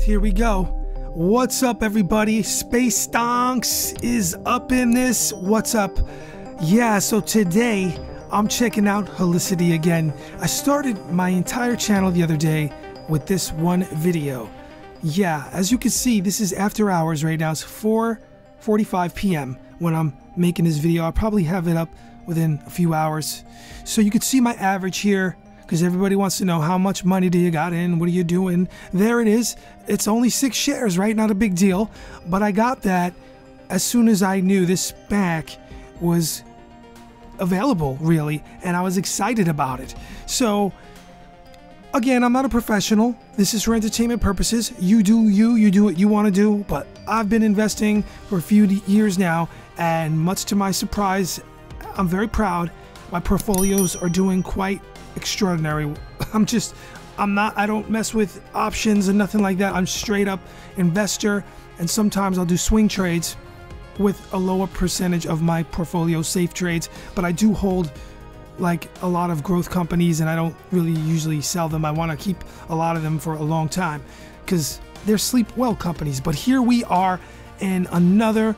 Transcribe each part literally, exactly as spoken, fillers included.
Here we go. What's up, everybody? Space Stonks is up in this. What's up? Yeah, so today I'm checking out Helicity again. I started my entire channel the other day with this one video. Yeah, as you can see, this is after hours right now. It's four forty-five p m when I'm making this video. I'll probably have it up within a few hours. So you can see my average here, because everybody wants to know how much money do you got in, what are you doing? There it is. It's only six shares, right? Not a big deal. But I got that as soon as I knew this SPAC was available, really, and I was excited about it. So again, I'm not a professional. This is for entertainment purposes. You do you, you do what you want to do, but I've been investing for a few years now, and much to my surprise, I'm very proud. My portfolios are doing quite extraordinary. I'm just, I'm not, I don't mess with options and nothing like that. I'm straight up investor, and sometimes I'll do swing trades with a lower percentage of my portfolio, safe trades, but I do hold like a lot of growth companies, and I don't really usually sell them. I want to keep a lot of them for a long time because they're sleep well companies. But here we are in another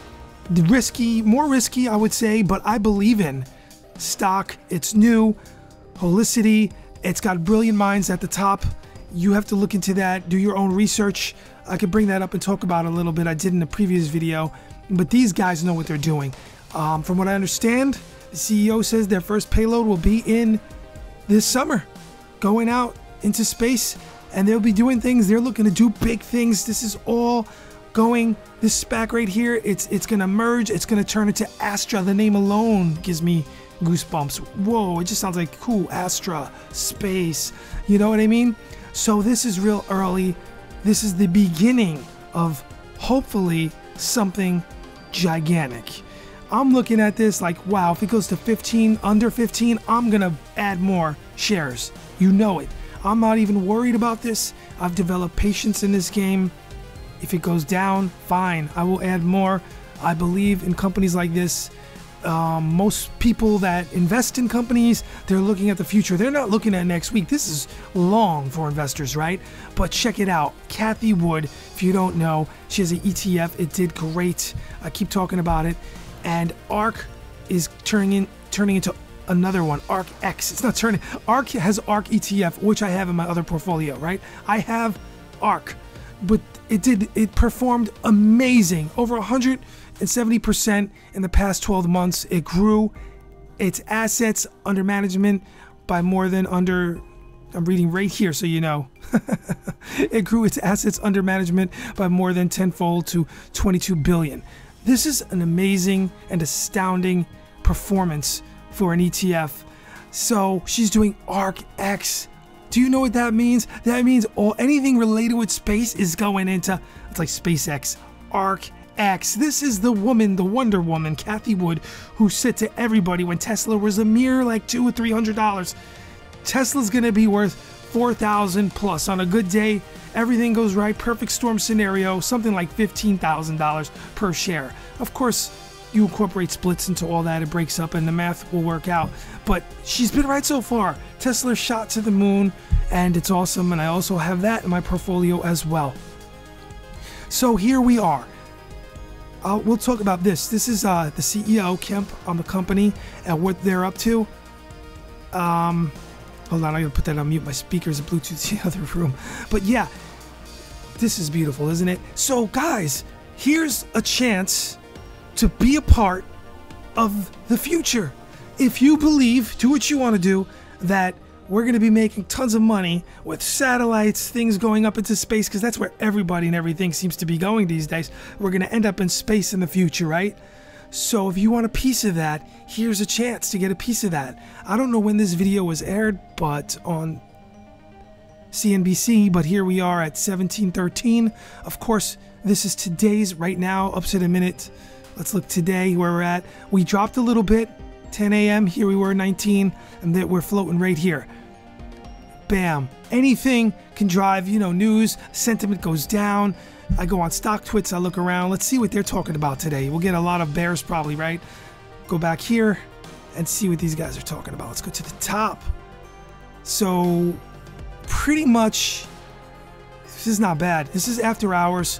risky, more risky, I would say, but I believe in stock. It's new. Helicity, it's got Brilliant Minds at the top. You have to look into that, do your own research. I could bring that up and talk about it a little bit. I did in the previous video, but these guys know what they're doing. Um, from what I understand, the C E O says their first payload will be in this summer, going out into space, and they'll be doing things. They're looking to do big things. This is all going, this SPAC right here, it's, it's gonna merge, it's gonna turn into Astra. The name alone gives me goosebumps. Whoa, it just sounds like cool. Astra, space, you know what I mean? So this is real early. This is the beginning of hopefully something gigantic. I'm looking at this like, wow, if it goes to fifteen, under fifteen, I'm gonna add more shares. You know it. I'm not even worried about this. I've developed patience in this game. If it goes down, fine, I will add more. I believe in companies like this. Um, most people that invest in companies, they're looking at the future. They're not looking at next week. This is long for investors, right? But check it out. Cathie Wood, if you don't know, she has an E T F. It did great. I keep talking about it. And ARK is turning in, turning into another one, ARK X. It's not turning. ARK has ARK E T F, which I have in my other portfolio, right? I have ARK, but it did, it performed amazing. Over one hundred seventy percent in the past twelve months. It grew its assets under management by more than under, I'm reading right here so you know. It grew its assets under management by more than tenfold to twenty-two billion. This is an amazing and astounding performance for an E T F. So she's doing ARK X. Do you know what that means? That means all anything related with space is going into, it's like SpaceX, ARK X. This is the woman, the Wonder Woman, Cathie Wood, who said to everybody when Tesla was a mere like two or three hundred dollars, Tesla's gonna be worth four thousand plus on a good day. Everything goes right, perfect storm scenario, something like fifteen thousand dollars per share. Of course, you incorporate splits into all that, it breaks up, and the math will work out. But she's been right so far. Tesla shot to the moon, and it's awesome. And I also have that in my portfolio as well. So here we are. Uh, we'll talk about this. This is uh, the C E O, Kemp, on the company and what they're up to. Um, hold on, I gotta put that on mute. My speakers and Bluetooth in the other room. But yeah, this is beautiful, isn't it? So guys, here's a chance to be a part of the future. If you believe, do what you want to do, that we're going to be making tons of money with satellites, things going up into space, because that's where everybody and everything seems to be going these days. We're going to end up in space in the future, right? So if you want a piece of that, here's a chance to get a piece of that. I don't know when this video was aired, but on C N B C, but here we are at seventeen thirteen. Of course, this is today's right now, up to the minute. Let's look today where we're at. We dropped a little bit, ten A M Here we were, nineteen, and then we're floating right here. Bam. Anything can drive, you know, news, sentiment goes down. I go on StockTwits, I look around. Let's see what they're talking about today. We'll get a lot of bears probably, right? Go back here and see what these guys are talking about. Let's go to the top. So pretty much this is not bad. This is after hours.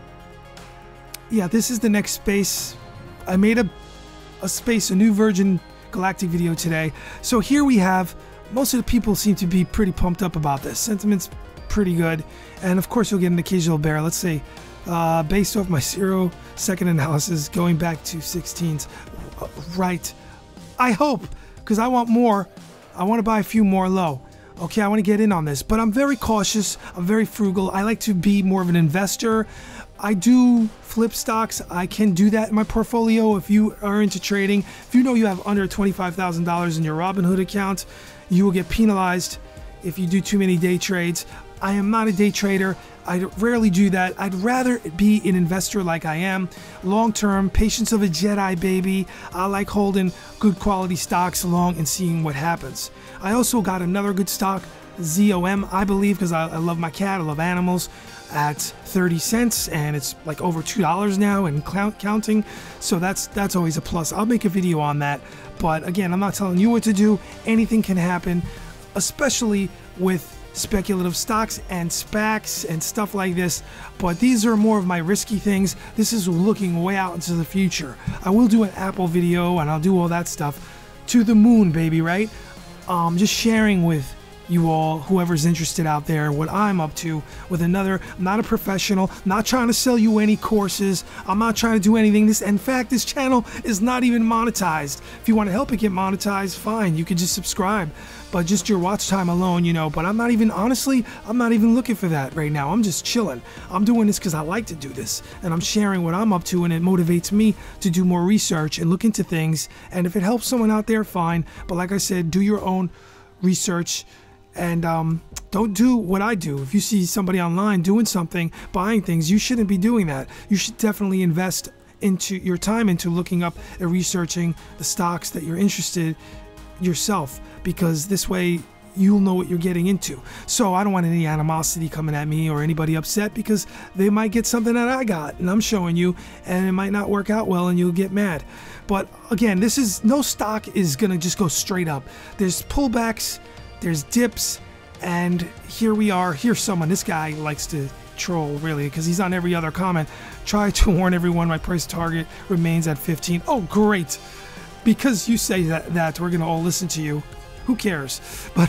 Yeah, this is the next space. I made a, a space, a new Virgin Galactic video today. So here we have, most of the people seem to be pretty pumped up about this. Sentiment's pretty good. And of course you'll get an occasional bear. Let's say, uh, based off my zero second analysis, going back to sixteens. Uh, right. I hope, because I want more. I want to buy a few more low. Okay, I want to get in on this, but I'm very cautious. I'm very frugal. I like to be more of an investor. I do flip stocks. I can do that in my portfolio. If you are into trading, if you know you have under twenty-five thousand dollars in your Robinhood account, you will get penalized if you do too many day trades. I am not a day trader. I rarely do that. I'd rather be an investor like I am. Long-term, patience of a Jedi, baby. I like holding good quality stocks along and seeing what happens. I also got another good stock, Z O M, I believe, because I, I love my cat, I love animals, at thirty cents, and it's like over two dollars now and counting. So that's that's always a plus. I'll make a video on that. But again, I'm not telling you what to do. Anything can happen, especially with speculative stocks and SPACs and stuff like this, but these are more of my risky things. This is looking way out into the future. I will do an Apple video and I'll do all that stuff to the moon, baby, right? Um, just sharing with you all, whoever's interested out there, what I'm up to with another. I'm not a professional, not trying to sell you any courses. I'm not trying to do anything. This, in fact, this channel is not even monetized. If you want to help it get monetized, fine, you could just subscribe. But just your watch time alone, you know, but I'm not even, honestly, I'm not even looking for that right now. I'm just chilling. I'm doing this because I like to do this, and I'm sharing what I'm up to, and it motivates me to do more research and look into things. And if it helps someone out there, fine. But like I said, do your own research. And um, don't do what I do. If you see somebody online doing something, buying things, you shouldn't be doing that. You should definitely invest into your time into looking up and researching the stocks that you're interested yourself, because this way you'll know what you're getting into. So I don't want any animosity coming at me or anybody upset, because they might get something that I got and I'm showing you, and it might not work out well and you'll get mad. But again, this is, no stock is gonna just go straight up. There's pullbacks, there's dips, and here we are. Here's someone, this guy likes to troll, really, because he's on every other comment. Try to warn everyone my price target remains at fifteen. Oh, great. Because you say that, that we're going to all listen to you. Who cares? But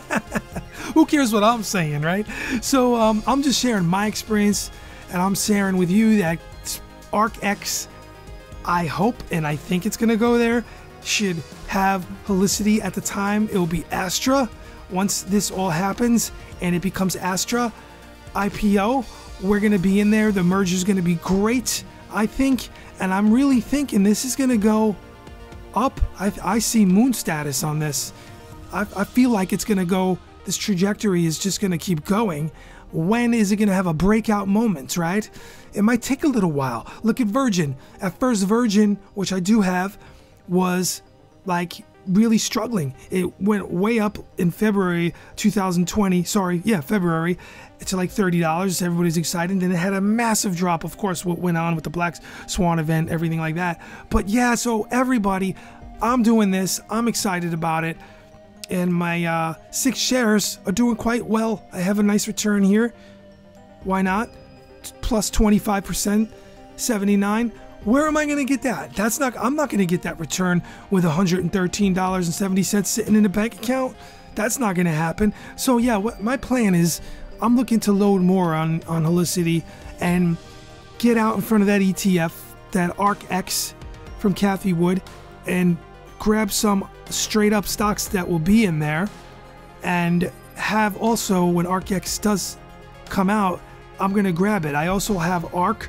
who cares what I'm saying, right? So um, I'm just sharing my experience, and I'm sharing with you that ARKX, I hope, and I think it's going to go there, should have Helicity at the time. It will be Astra. Once this all happens and it becomes Astra I P O, we're going to be in there. The merger is going to be great, I think. And I'm really thinking this is going to go up. I, I see moon status on this. I, I feel like it's going to go, this trajectory is just going to keep going. When is it going to have a breakout moment, right? It might take a little while. Look at Virgin. At first, Virgin, which I do have, was like really struggling. It went way up in February two thousand twenty, sorry, yeah, February, to like thirty dollars. Everybody's excited. Then it had a massive drop, of course, what went on with the Black Swan event, everything like that. But yeah, so everybody, I'm doing this. I'm excited about it. And my uh, six shares are doing quite well. I have a nice return here. Why not? Plus twenty-five percent, seventy-nine. Where am I going to get that? That's not, I'm not going to get that return with one hundred thirteen dollars and seventy cents sitting in a bank account. That's not going to happen. So yeah, what my plan is, I'm looking to load more on, on Helicity and get out in front of that E T F, that ARKX from Cathie Wood, and grab some straight up stocks that will be in there, and have also, when ARKX does come out, I'm going to grab it. I also have ARK.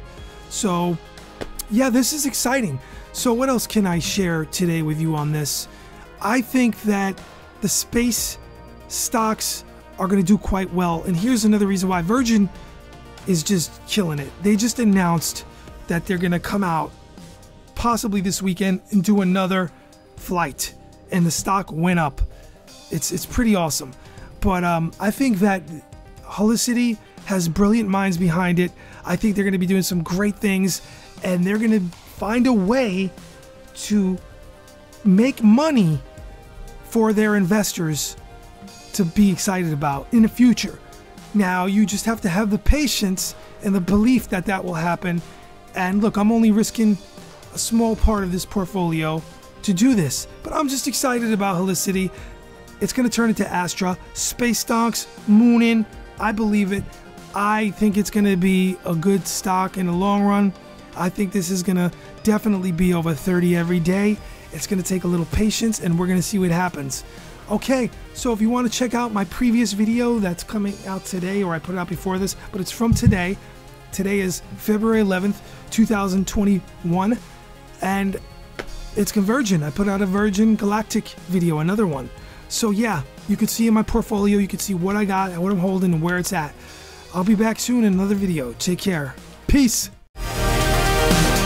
So yeah, this is exciting. So what else can I share today with you on this? I think that the space stocks are going to do quite well. And here's another reason why. Virgin is just killing it. They just announced that they're going to come out possibly this weekend and do another flight. And the stock went up. It's, it's pretty awesome. But um, I think that Helicity has brilliant minds behind it. I think they're going to be doing some great things. And they're going to find a way to make money for their investors to be excited about in the future. Now you just have to have the patience and the belief that that will happen. And look, I'm only risking a small part of this portfolio to do this, but I'm just excited about Helicity. It's going to turn into Astra, Space Stonks, Moonin. I believe it. I think it's going to be a good stock in the long run. I think this is going to definitely be over thirty every day. It's going to take a little patience, and we're going to see what happens. Okay, so if you want to check out my previous video that's coming out today, or I put it out before this, but it's from today. Today is February eleventh, two thousand twenty-one, and it's Convergent. I put out a Virgin Galactic video, another one. So yeah, you can see in my portfolio, you can see what I got and what I'm holding and where it's at. I'll be back soon in another video. Take care. Peace.